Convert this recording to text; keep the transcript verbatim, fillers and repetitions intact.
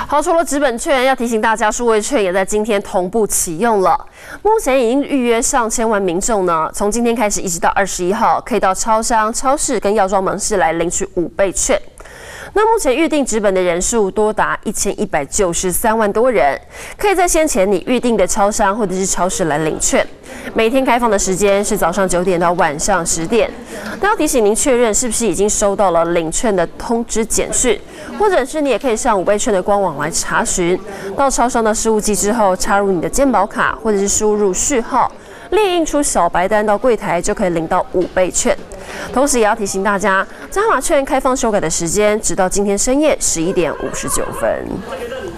好，除了纸本券，要提醒大家，数位券也在今天同步启用了。目前已经预约上千万民众呢，从今天开始一直到二十一号，可以到超商、超市跟药妆门市来领取五倍券。那目前预定纸本的人数多达一千一百九十三万多人，可以在先前你预定的超商或者是超市来领券。每天开放的时间是早上九点到晚上十点。那要提醒您确认是不是已经收到了领券的通知简讯，或者是你也可以上五倍券的官网来查询。到超商的事务机之后，插入你的健保卡或者是输入序号，列印出小白单到柜台就可以领到五倍券。同时也要提醒大家，加码券开放修改的时间直到今天深夜十一点五十九分。